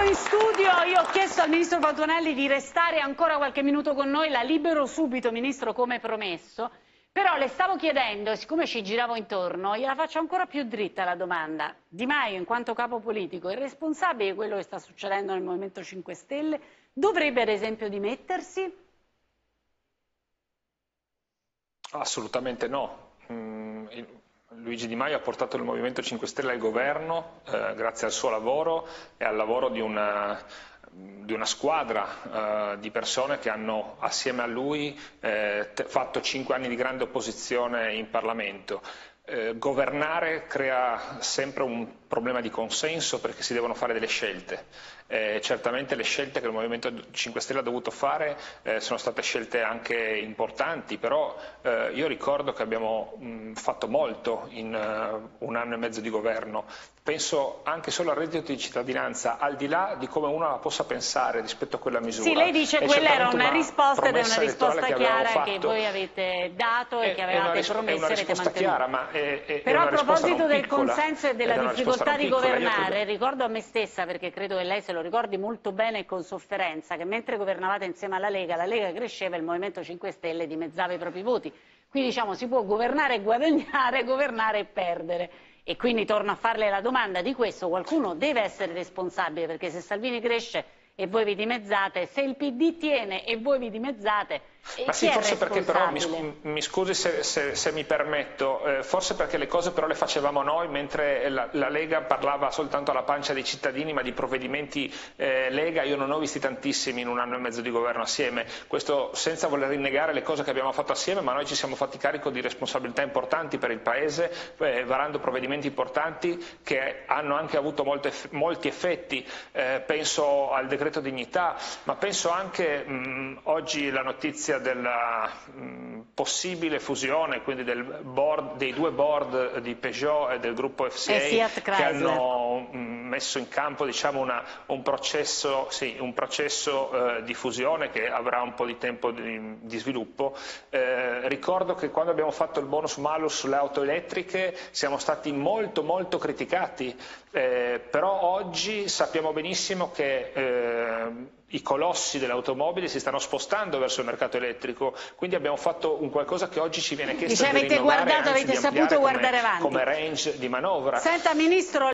in studio, io ho chiesto al Ministro Patuanelli di restare ancora qualche minuto con noi, la libero subito, Ministro, come promesso, però le stavo chiedendo, e siccome ci giravo intorno, gliela faccio ancora più dritta la domanda. Di Maio, in quanto capo politico, è responsabile di quello che sta succedendo nel Movimento 5 Stelle? Dovrebbe ad esempio dimettersi? Assolutamente no. Luigi Di Maio ha portato il Movimento 5 Stelle al governo grazie al suo lavoro e al lavoro di una squadra di persone che hanno assieme a lui fatto 5 anni di grande opposizione in Parlamento. Governare crea sempre un problema di consenso perché si devono fare delle scelte. Certamente le scelte che il Movimento 5 Stelle ha dovuto fare sono state scelte anche importanti, però io ricordo che abbiamo fatto molto in 1 anno e mezzo di governo. Penso anche solo al reddito di cittadinanza, al di là di come uno la possa pensare rispetto a quella misura. Sì, lei dice che quella era una risposta ed è una risposta chiara che voi avete dato e che avevate promesso. È una risposta chiara, ma però a proposito del piccola, consenso e della difficoltà di piccola, governare, ricordo a me stessa, perché credo che lei se lo ricordi molto bene e con sofferenza, che mentre governavate insieme alla Lega cresceva e il Movimento 5 Stelle dimezzava i propri voti. Qui diciamo si può governare e guadagnare, governare e perdere. E quindi torno a farle la domanda di questo, qualcuno deve essere responsabile, perché se Salvini cresce e voi vi dimezzate, se il PD tiene e voi vi dimezzate, ma sì, forse perché però, mi scusi se mi permetto, forse perché le cose però le facevamo noi, mentre la Lega parlava soltanto alla pancia dei cittadini, ma di provvedimenti Lega io non ho visti tantissimi in 1 anno e mezzo di governo assieme, questo senza voler rinnegare le cose che abbiamo fatto assieme, ma noi ci siamo fatti carico di responsabilità importanti per il Paese, varando provvedimenti importanti che hanno anche avuto molti effetti, penso al decreto dignità, ma penso anche oggi la notizia della possibile fusione, quindi dei 2 board di Peugeot e del gruppo FCA che hanno messo in campo diciamo, un processo di fusione che avrà un po' di tempo di sviluppo. Ricordo che quando abbiamo fatto il bonus malus sulle auto elettriche siamo stati molto criticati, però oggi sappiamo benissimo che i colossi delle automobili si stanno spostando verso il mercato elettrico, quindi abbiamo fatto un qualcosa che oggi ci viene chiesto di rinnovare, avete saputo guardare avanti come range di manovra. Senta, Ministro,